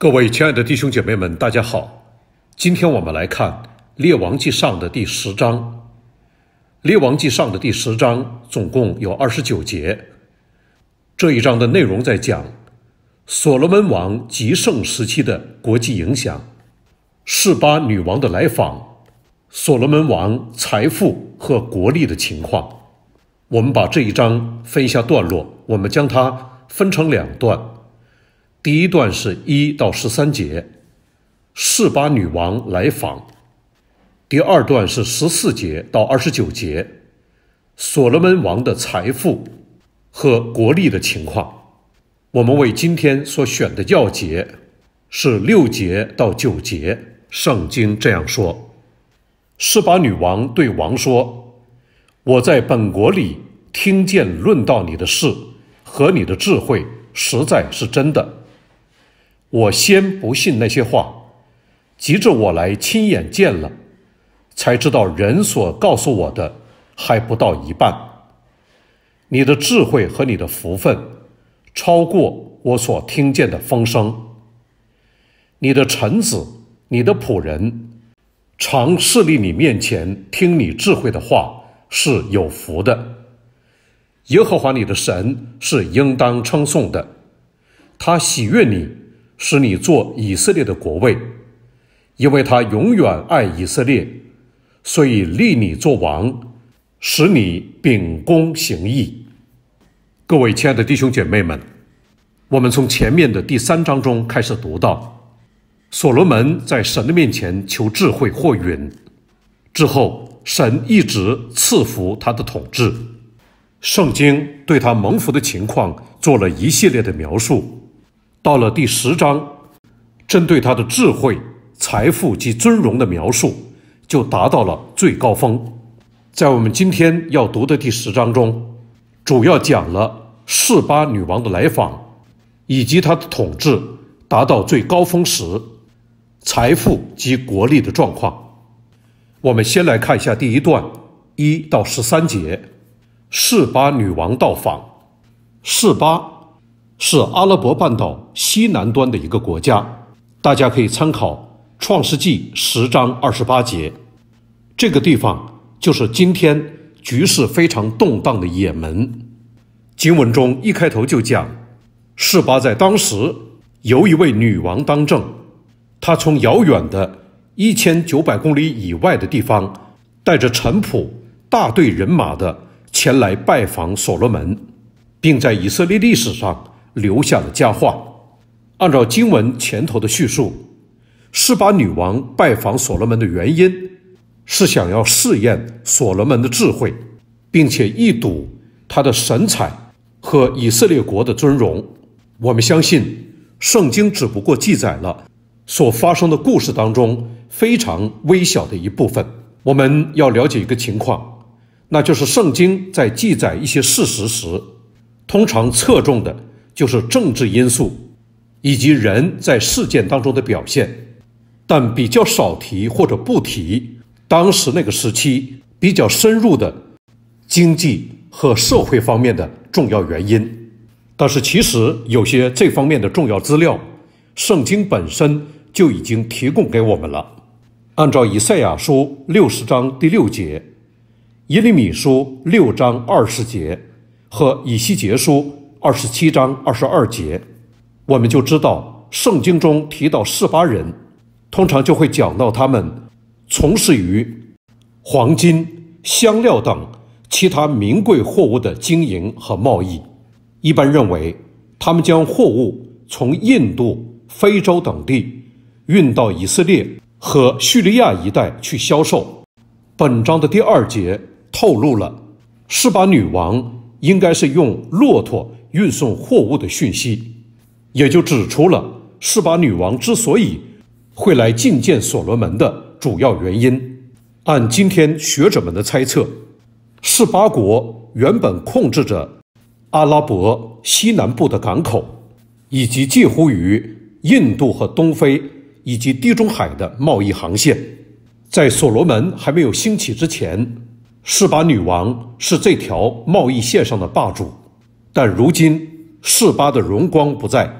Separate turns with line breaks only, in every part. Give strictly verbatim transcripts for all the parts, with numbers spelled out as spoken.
各位亲爱的弟兄姐妹们，大家好。今天我们来看《列王纪上》的第十章。《列王纪上》的第十章总共有二十九节。这一章的内容在讲所罗门王极盛时期的国际影响，示巴女王的来访，所罗门王财富和国力的情况。我们把这一章分一下段落，我们将它分成两段。第一段是一到十三节，示巴女王来访；第二段是十四节到二十九节，所罗门王的财富和国力的情况。我们为今天所选的要节是六节到九节。圣经这样说：示巴女王对王说，我在本国里听见论到你的事和你的智慧，实在是真的。我先不信那些话，急着我来亲眼见了，才知道人所告诉我的还不到一半。你的智慧和你的福分超过我所听见的风声。你的臣子，你的仆人，常侍立你面前听你智慧的话，是有福的。耶和华你的神是应当称颂的，他喜悦你，使你做以色列的国位，因为他永远爱以色列，所以立你做王，使你秉公行义。各位亲爱的弟兄姐妹们，我们从前面的第三章中开始读到，所罗门在神的面前求智慧或允，之后神一直赐福他的统治。圣经对他蒙福的情况做了一系列的描述。到了第十章，针对他的智慧、财富及尊荣的描述就达到了最高峰。在我们今天要读的第十章中，主要讲了示巴女王的来访，以及她的统治达到最高峰时财富及国力的状况。我们先来看一下第一段一到十三节，示巴女王到访。示巴是阿拉伯半岛西南端的一个国家，大家可以参考创世纪十章二十八节。这个地方就是今天局势非常动荡的也门。经文中一开头就讲，示巴在当时有一位女王当政，她从遥远的一千九百公里以外的地方，带着臣仆大队人马的前来拜访所罗门，并在以色列历史上留下了佳话。按照经文前头的叙述，示巴女王拜访所罗门的原因是想要试验所罗门的智慧，并且一睹他的神采和以色列国的尊荣。我们相信圣经只不过记载了所发生的故事当中非常微小的一部分。我们要了解一个情况，那就是圣经在记载一些事实时，通常侧重的就是政治因素以及人在事件当中的表现，但比较少提或者不提当时那个时期比较深入的经济和社会方面的重要原因。但是其实有些这方面的重要资料，圣经本身就已经提供给我们了。按照以赛亚书六十章第六节、耶利米书六章二十节和以西结书二十七章二十二节，我们就知道圣经中提到示巴人，通常就会讲到他们从事于黄金、香料等其他名贵货物的经营和贸易。一般认为他们将货物从印度、非洲等地运到以色列和叙利亚一带去销售。本章的第二节透露了示巴女王应该是用骆驼运送货物的讯息，也就指出了示巴女王之所以会来觐见所罗门的主要原因。按今天学者们的猜测，示巴国原本控制着阿拉伯西南部的港口，以及介乎于印度和东非以及地中海的贸易航线。在所罗门还没有兴起之前，示巴女王是这条贸易线上的霸主，但如今示巴的荣光不在，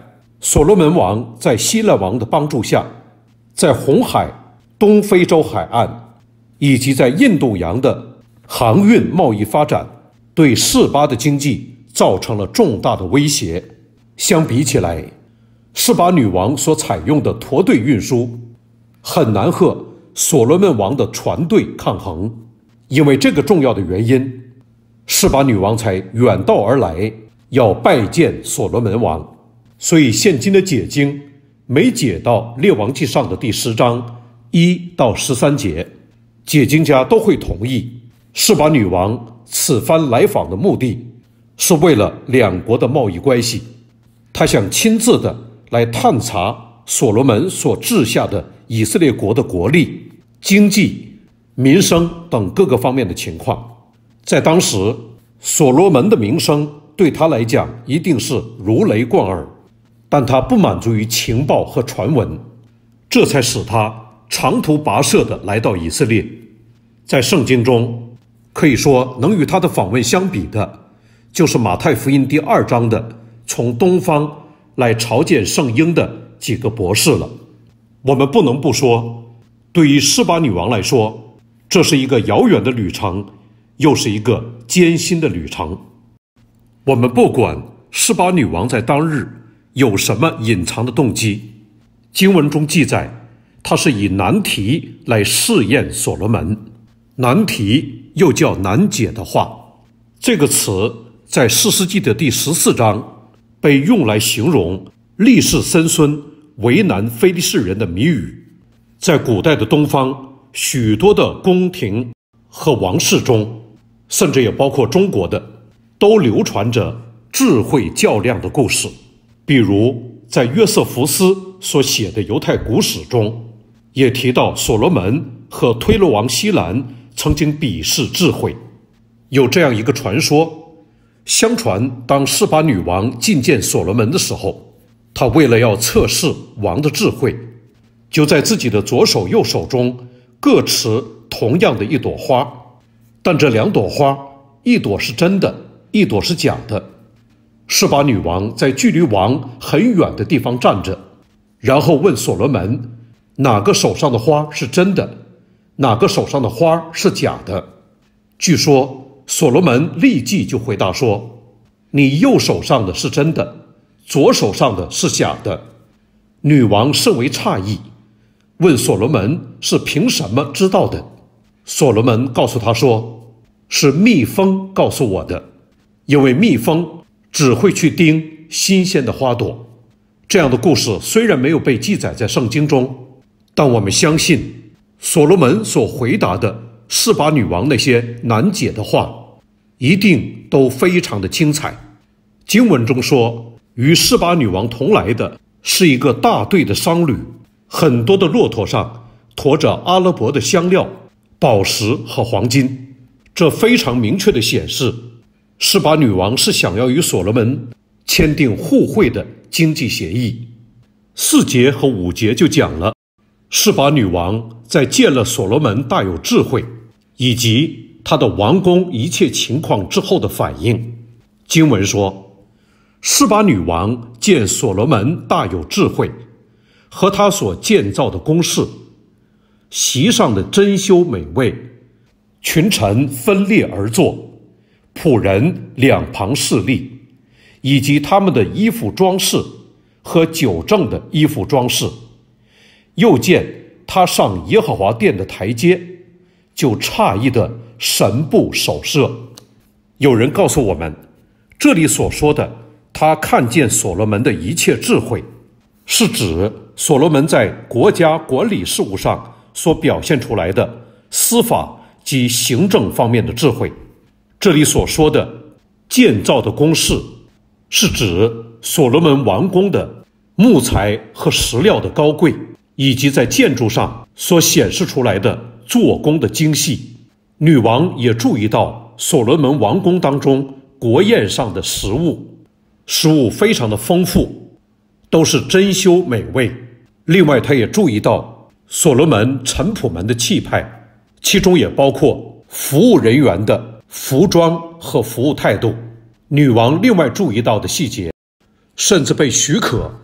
所罗门王在希腊王的帮助下，在红海、东非洲海岸以及在印度洋的航运贸易发展，对示巴的经济造成了重大的威胁。相比起来，示巴女王所采用的驼队运输很难和所罗门王的船队抗衡。因为这个重要的原因，示巴女王才远道而来，要拜见所罗门王。所以现今的解经每解到列王纪上的第十章一到十三节，解经家都会同意示巴女王此番来访的目的是为了两国的贸易关系。她想亲自的来探查所罗门所治下的以色列国的国力、经济、民生等各个方面的情况。在当时，所罗门的名声对他来讲一定是如雷贯耳，但他不满足于情报和传闻，这才使他长途跋涉地来到以色列。在圣经中，可以说能与他的访问相比的，就是马太福音第二章的从东方来朝见圣婴的几个博士了。我们不能不说，对于示巴女王来说，这是一个遥远的旅程，又是一个艰辛的旅程。我们不管示巴女王在当日有什么隐藏的动机，经文中记载，她是以难题来试验所罗门。难题又叫难解的话，这个词在士师记的第十四章被用来形容力士森孙为难非利士人的谜语。在古代的东方，许多的宫廷和王室中，甚至也包括中国的，都流传着智慧较量的故事。比如在约瑟福斯所写的犹太古史中，也提到所罗门和推罗王希兰曾经比试智慧。有这样一个传说，相传当示巴女王觐见所罗门的时候，她为了要测试王的智慧，就在自己的左手右手中各持同样的一朵花，但这两朵花，一朵是真的，一朵是假的。示巴女王在距离王很远的地方站着，然后问所罗门，哪个手上的花是真的，哪个手上的花是假的。据说所罗门立即就回答说，你右手上的是真的，左手上的是假的。女王甚为诧异，问所罗门是凭什么知道的。所罗门告诉他说，是蜜蜂告诉我的，因为蜜蜂只会去叮新鲜的花朵。这样的故事虽然没有被记载在圣经中，但我们相信所罗门所回答的示巴女王那些难解的话，一定都非常的精彩。经文中说，与示巴女王同来的是一个大队的商旅，很多的骆驼上驮着阿拉伯的香料、宝石和黄金。这非常明确地显示，示巴女王是想要与所罗门签订互惠的经济协议。四节和五节就讲了示巴女王在见了所罗门大有智慧，以及他的王宫一切情况之后的反应。经文说，示巴女王见所罗门大有智慧，和他所建造的宫室，席上的珍馐美味，群臣分列而坐，仆人两旁侍立，以及他们的衣服装饰和酒政的衣服装饰。又见他上耶和华殿的台阶，就诧异的神不守舍。有人告诉我们，这里所说的他看见所罗门的一切智慧，是指所罗门在国家管理事务上所表现出来的司法及行政方面的智慧。这里所说的建造的宫室，是指所罗门王宫的木材和石料的高贵，以及在建筑上所显示出来的做工的精细。女王也注意到所罗门王宫当中国宴上的食物，食物非常的丰富，都是珍馐美味。另外她也注意到所罗门臣仆们的气派，其中也包括服务人员的服装和服务态度。女王另外注意到的细节，甚至被许可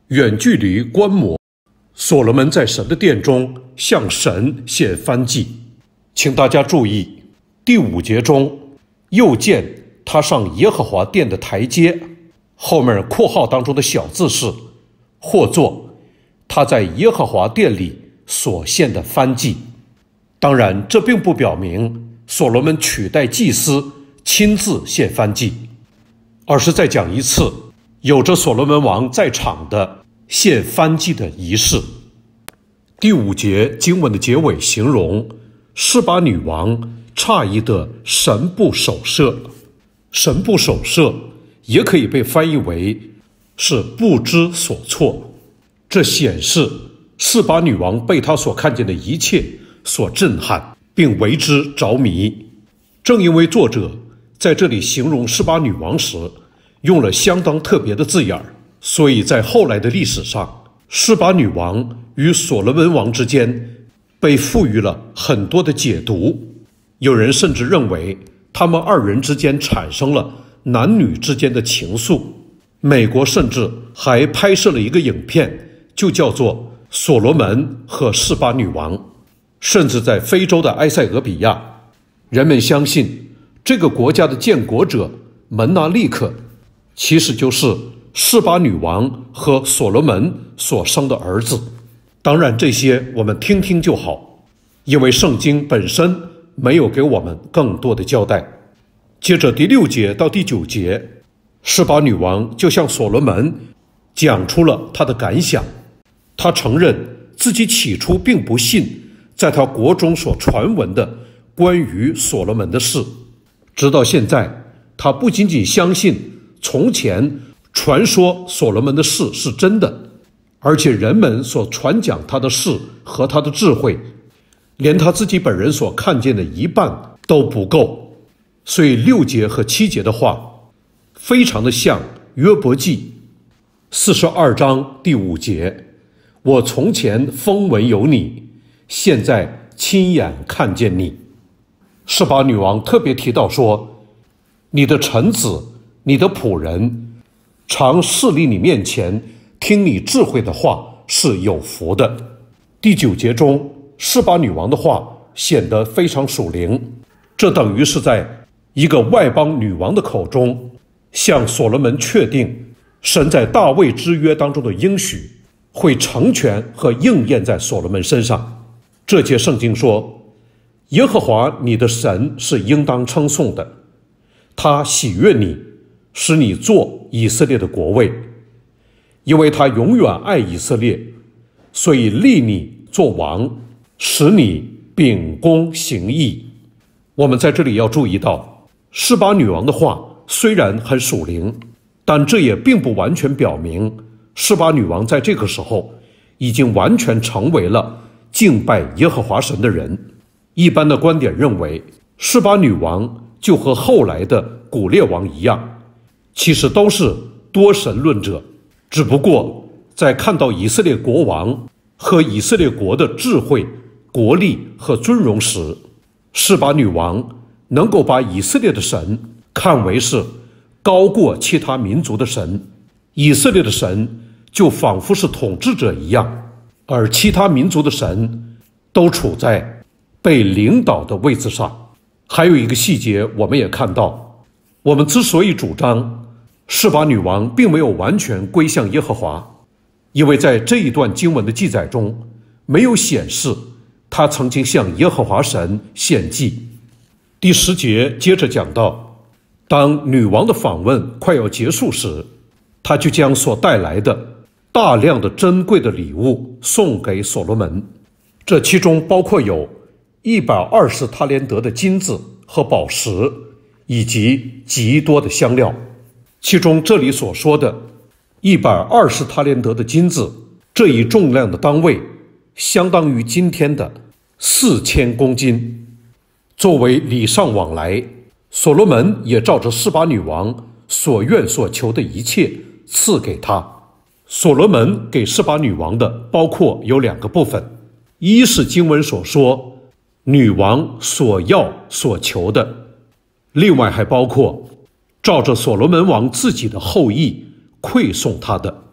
远距离观摩所罗门在神的殿中向神献燔祭。请大家注意，第五节中又见他上耶和华殿的台阶，后面括号当中的小字是或作他在耶和华殿里所献的燔祭。当然，这并不表明所罗门取代祭司亲自献燔祭，而是再讲一次有着所罗门王在场的献燔祭的仪式。第五节经文的结尾形容示巴女王诧异的神不守舍，神不守舍也可以被翻译为是不知所措。这显示示巴女王被她所看见的一切所震撼，并为之着迷。正因为作者在这里形容示巴女王时用了相当特别的字眼，所以在后来的历史上，示巴女王与所罗门王之间被赋予了很多的解读。有人甚至认为他们二人之间产生了男女之间的情愫。美国甚至还拍摄了一个影片，就叫做《所罗门和示巴女王》。甚至在非洲的埃塞俄比亚，人们相信这个国家的建国者门纳利克其实就是示巴女王和所罗门所生的儿子。当然这些我们听听就好，因为圣经本身没有给我们更多的交代。接着第六节到第九节，示巴女王就向所罗门讲出了她的感想。她承认自己起初并不信在他国中所传闻的关于所罗门的事，直到现在，他不仅仅相信从前传说所罗门的事是真的，而且人们所传讲他的事和他的智慧，连他自己本人所看见的一半都不够。所以六节和七节的话非常的像约伯记四十二章第五节，我从前风闻有你，现在亲眼看见你。示巴女王特别提到说，你的臣子，你的仆人常侍立你面前，听你智慧的话是有福的。第九节中示巴女王的话显得非常属灵，这等于是在一个外邦女王的口中向所罗门确定神在大卫之约当中的应许会成全和应验在所罗门身上。这节圣经说，耶和华你的神是应当称颂的，他喜悦你，使你做以色列的国位，因为他永远爱以色列，所以立你做王，使你秉公行义。我们在这里要注意到，示巴女王的话虽然很属灵，但这也并不完全表明示巴女王在这个时候已经完全成为了敬拜耶和华神的人。一般的观点认为，示巴女王就和后来的古列王一样，其实都是多神论者，只不过在看到以色列国王和以色列国的智慧、国力和尊荣时，示巴女王能够把以色列的神看为是高过其他民族的神，以色列的神就仿佛是统治者一样，而其他民族的神都处在被领导的位置上。还有一个细节我们也看到，我们之所以主张示巴女王并没有完全归向耶和华，因为在这一段经文的记载中没有显示她曾经向耶和华神献祭。第十节接着讲到，当女王的访问快要结束时，她就将所带来的大量的珍贵的礼物送给所罗门，这其中包括有一百二十塔连德的金子和宝石，以及极多的香料。其中这里所说的一百二十塔连德的金子，这一重量的单位相当于今天的四千公斤。作为礼尚往来，所罗门也照着示巴女王所愿所求的一切赐给她。所罗门给示巴女王的包括有两个部分，一是经文所说女王所要所求的，另外还包括照着所罗门王自己的后裔馈送他的。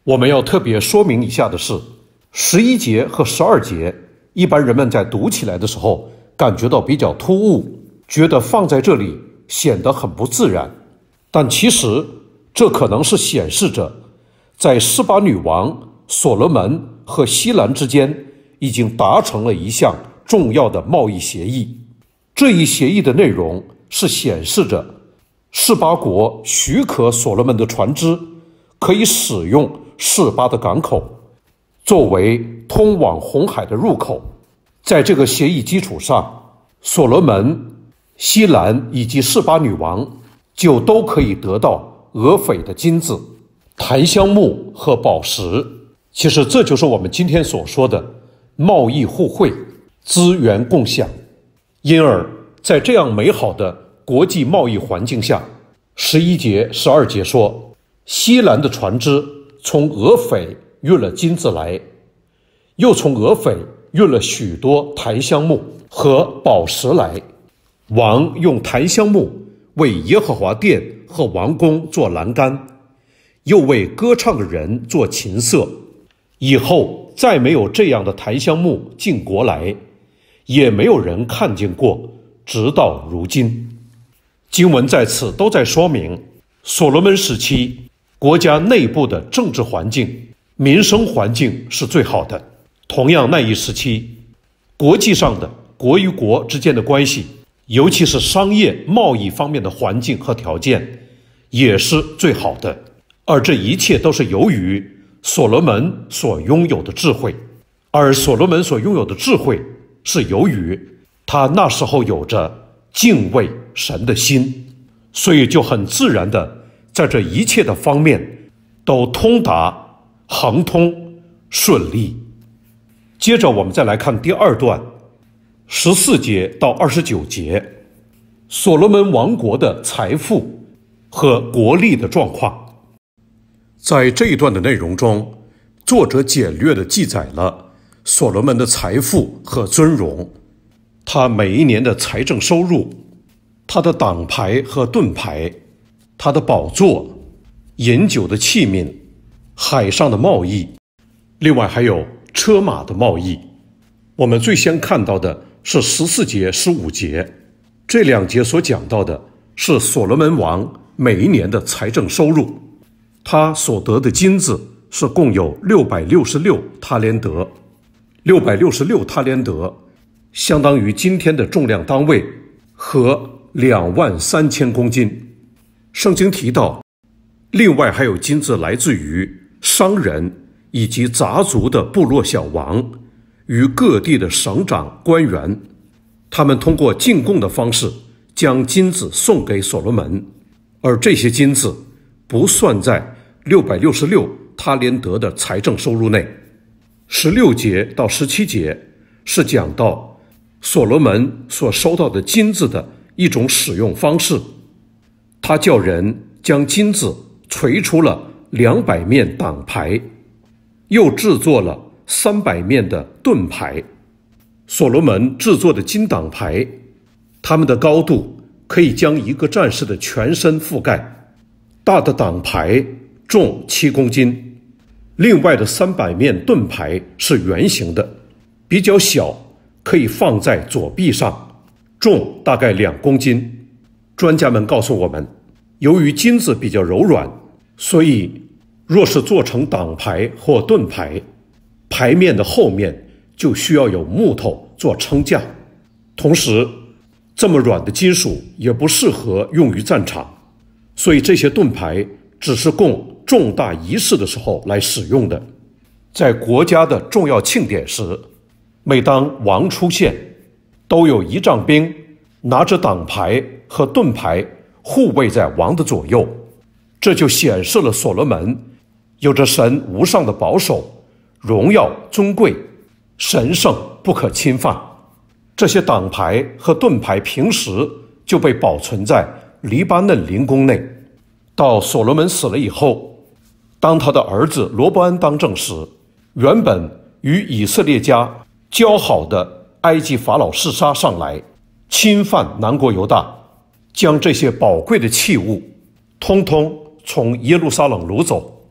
我们要特别说明一下的是，十一节和十二节，一般人们在读起来的时候感觉到比较突兀，觉得放在这里显得很不自然。但其实这可能是显示着，在示巴女王所罗门和希兰之间已经达成了一项重要的贸易协议。这一协议的内容是显示着示巴国许可所罗门的船只可以使用示巴的港口作为通往红海的入口。在这个协议基础上，所罗门、希兰以及示巴女王就都可以得到俄斐的金子、檀香木和宝石。其实这就是我们今天所说的贸易互惠、资源共享。因而在这样美好的国际贸易环境下，十一节、十二节说，希兰的船只从俄斐运了金子来，又从俄斐运了许多檀香木和宝石来。王用檀香木为耶和华殿和王宫做栏杆，又为歌唱的人做琴瑟。以后再没有这样的檀香木进国来，也没有人看见过，直到如今。经文在此都在说明，所罗门时期国家内部的政治环境、民生环境是最好的。同样那一时期，国际上的国与国之间的关系，尤其是商业贸易方面的环境和条件也是最好的。而这一切都是由于所罗门所拥有的智慧，而所罗门所拥有的智慧是由于他那时候有着敬畏神的心，所以就很自然的在这一切的方面都通达、亨通、顺利。接着我们再来看第二段，十四节到二十九节，所罗门王国的财富和国力的状况。在这一段的内容中，作者简略地记载了所罗门的财富和尊荣，他每一年的财政收入，他的党牌和盾牌，他的宝座、饮酒的器皿、海上的贸易，另外还有车马的贸易。我们最先看到的是十四节、十五节，这两节所讲到的是所罗门王每一年的财政收入，他所得的金子是共有六百六十六他连德。六百六十六他连德相当于今天的重量单位和两万三千公斤。圣经提到，另外还有金子来自于商人以及杂族的部落小王与各地的省长官员，他们通过进贡的方式将金子送给所罗门，而这些金子不算在六百六十六他连德的财政收入内。十六节到十七节是讲到所罗门所收到的金子的一种使用方式，他叫人将金子锤出了两百面党牌，又制作了三百面的盾牌。所罗门制作的金党牌，它们的高度可以将一个战士的全身覆盖，大的党牌重七公斤，另外的三百面盾牌是圆形的，比较小，可以放在左臂上，重大概两公斤。专家们告诉我们，由于金子比较柔软，所以若是做成党牌或盾牌，牌面的后面就需要有木头做撑架。同时，这么软的金属也不适合用于战场，所以这些盾牌只是供重大仪式的时候来使用的。在国家的重要庆典时，每当王出现，都有仪仗兵拿着党牌和盾牌护卫在王的左右，这就显示了所罗门有着神无上的保守，荣耀尊贵，神圣不可侵犯。这些党牌和盾牌平时就被保存在黎巴嫩灵宫内。到所罗门死了以后，当他的儿子罗伯安当政时，原本与以色列家交好的埃及法老示沙上来，侵犯南国犹大，将这些宝贵的器物通通从耶路撒冷掳走。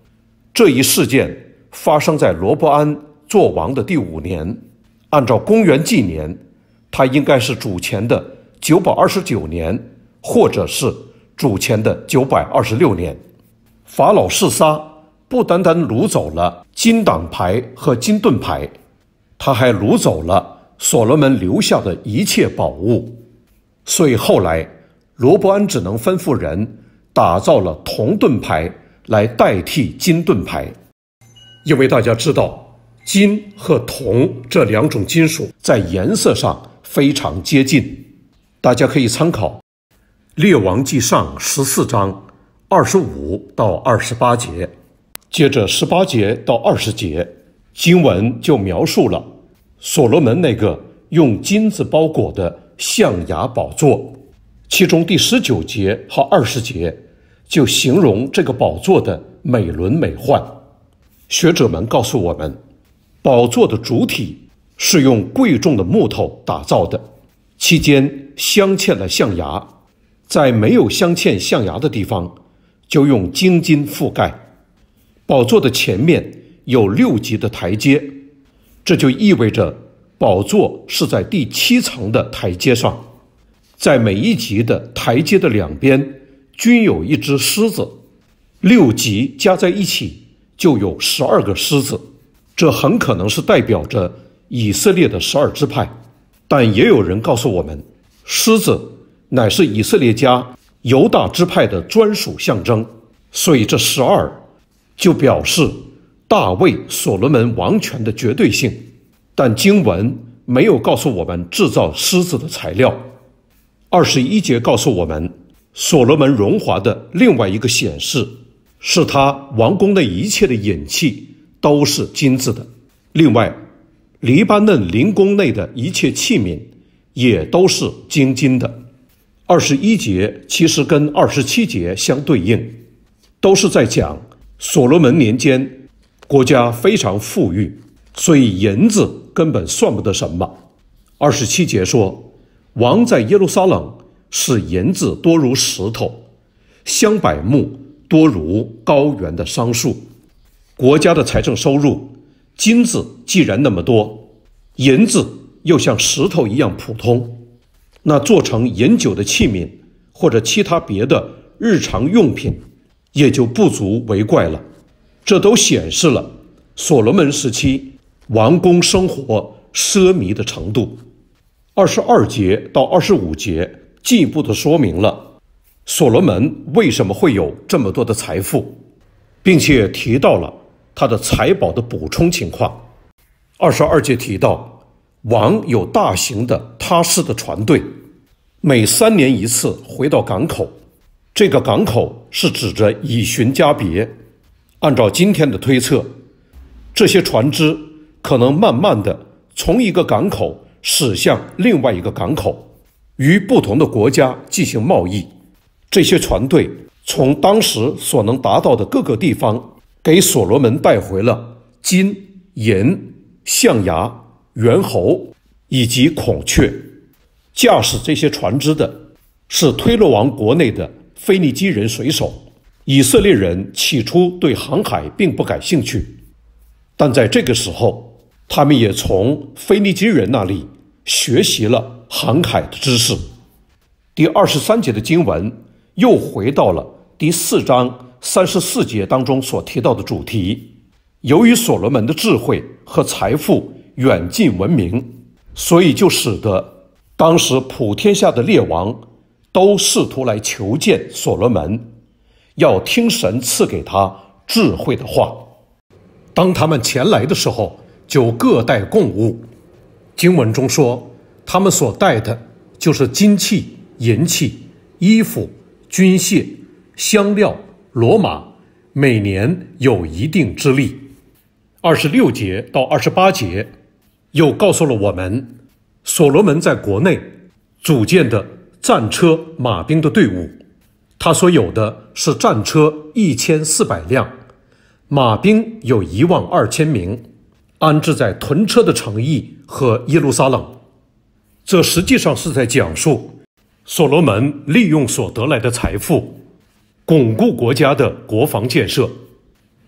这一事件发生在罗伯安做王的第五年，按照公元纪年，他应该是主前的九百二十九年，或者是主前的九百二十六年。法老示撒不单单掳走了金挡牌和金盾牌，他还掳走了所罗门留下的一切宝物。所以后来罗伯安只能吩咐人打造了铜盾牌来代替金盾牌。因为大家知道金和铜这两种金属在颜色上非常接近，大家可以参考列王纪上十四章二十五到二十八节。接着十八节到二十节，经文就描述了所罗门那个用金子包裹的象牙宝座，其中第十九节和二十节就形容这个宝座的美轮美奂。学者们告诉我们，宝座的主体是用贵重的木头打造的，期间镶嵌了象牙，在没有镶嵌象牙的地方就用精金覆盖。宝座的前面有六级的台阶，这就意味着宝座是在第七层的台阶上，在每一级的台阶的两边均有一只狮子，六级加在一起就有十二个狮子，这很可能是代表着以色列的十二支派。但也有人告诉我们，狮子乃是以色列家犹大支派的专属象征，所以这十二就表示大卫所罗门王权的绝对性。但经文没有告诉我们制造狮子的材料。二十一节告诉我们，所罗门荣华的另外一个显示是他王宫内一切的引器都是金子的。另外，黎巴嫩林宫内的一切器皿也都是精金的。二十一节其实跟二十七节相对应，都是在讲所罗门年间国家非常富裕，所以银子根本算不得什么。二十七节说，王在耶路撒冷使银子多如石头，香柏木多如高原的桑树。国家的财政收入，金子既然那么多，银子又像石头一样普通，那做成饮酒的器皿或者其他别的日常用品也就不足为怪了。这都显示了所罗门时期王宫生活奢靡的程度。二十二节到二十五节进一步的说明了所罗门为什么会有这么多的财富，并且提到了他的财宝的补充情况。二十二节提到，王有大型的他施的船队，每三年一次回到港口，这个港口是指着以寻加别。按照今天的推测，这些船只可能慢慢的从一个港口驶向另外一个港口，与不同的国家进行贸易。这些船队从当时所能达到的各个地方，给所罗门带回了金、银、象牙、猿猴以及孔雀。驾驶这些船只的是推罗王国内的腓尼基人水手。以色列人起初对航海并不感兴趣，但在这个时候，他们也从腓尼基人那里学习了航海的知识。第二十三节的经文又回到了第四章三十四节当中所提到的主题。由于所罗门的智慧和财富远近闻名，所以就使得当时普天下的列王都试图来求见所罗门，要听神赐给他智慧的话。当他们前来的时候，就各带贡物。经文中说，他们所带的就是金器、银器、衣服、军械、香料、骡马，每年有一定之利。二十六节到二十八节又告诉了我们，所罗门在国内组建的战车、马兵的队伍，他所有的是战车一千四百辆，马兵有一万二千名，安置在屯车的城邑和耶路撒冷。这实际上是在讲述所罗门利用所得来的财富，巩固国家的国防建设。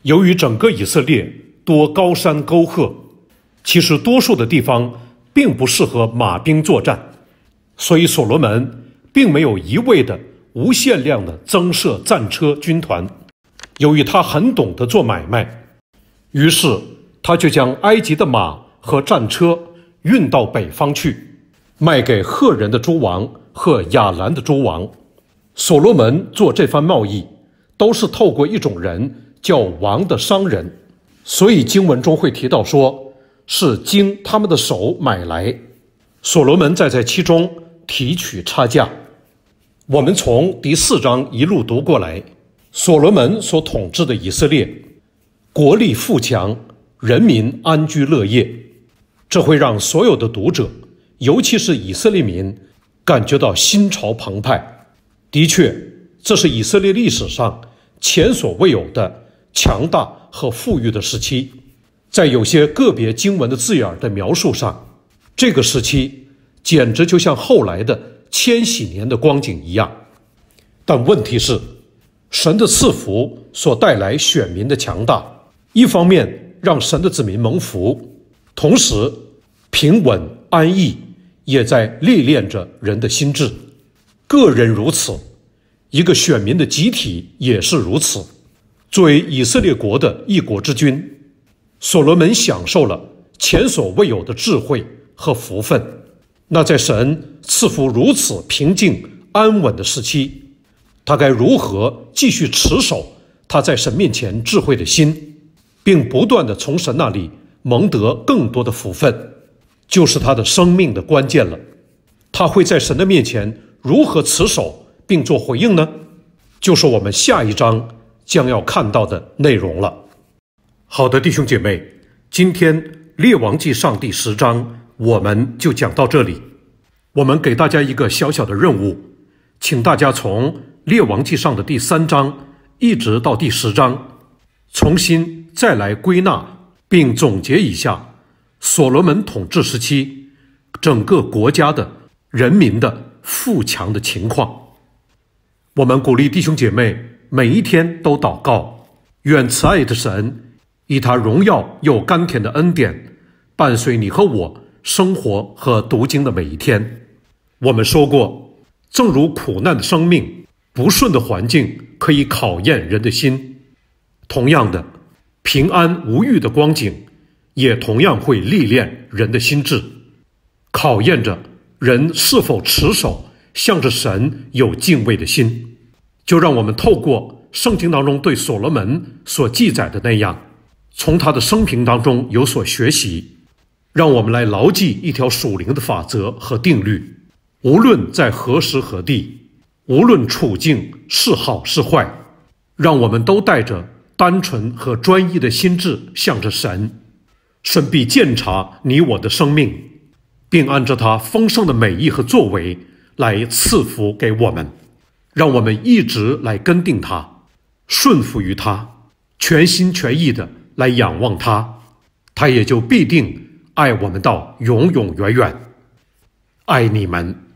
由于整个以色列多高山沟壑，其实多数的地方并不适合马兵作战，所以所罗门并没有一味的无限量的增设战车军团。由于他很懂得做买卖，于是他就将埃及的马和战车运到北方去，卖给赫人的诸王和亚兰的诸王。所罗门做这番贸易都是透过一种人叫王的商人，所以经文中会提到说是经他们的手买来，所罗门再在其中提取差价。我们从第四章一路读过来，所罗门所统治的以色列国力富强，人民安居乐业，这会让所有的读者，尤其是以色列民感觉到心潮澎湃。的确，这是以色列历史上前所未有的强大和富裕的时期。在有些个别经文的字眼的描述上，这个时期简直就像后来的千禧年的光景一样。但问题是，神的赐福所带来选民的强大，一方面让神的子民蒙福，同时平稳安逸也在历练着人的心智。个人如此，一个选民的集体也是如此。作为以色列国的一国之君，所罗门享受了前所未有的智慧和福分。那在神赐福如此平静安稳的时期，他该如何继续持守他在神面前智慧的心，并不断地从神那里蒙得更多的福分，就是他的生命的关键了。他会在神的面前如何持守并做回应呢？就是我们下一章将要看到的内容了。好的，弟兄姐妹，今天列王记上第十章我们就讲到这里。我们给大家一个小小的任务，请大家从列王记上的第三章一直到第十章，重新再来归纳并总结一下所罗门统治时期整个国家的人民的富强的情况。我们鼓励弟兄姐妹每一天都祷告，愿慈爱的神以他荣耀又甘甜的恩典伴随你和我生活和读经的每一天。我们说过，正如苦难的生命、不顺的环境可以考验人的心，同样的，平安无虞的光景也同样会历练人的心智，考验着人是否持守向着神有敬畏的心。就让我们透过圣经当中对所罗门所记载的那样，从他的生平当中有所学习，让我们来牢记一条属灵的法则和定律。无论在何时何地，无论处境是好是坏，让我们都带着单纯和专一的心智向着神。神必鉴察你我的生命，并按照他丰盛的美意和作为来赐福给我们，让我们一直来跟定他，顺服于他，全心全意的来仰望他，他也就必定爱我们到永永远远。爱你们。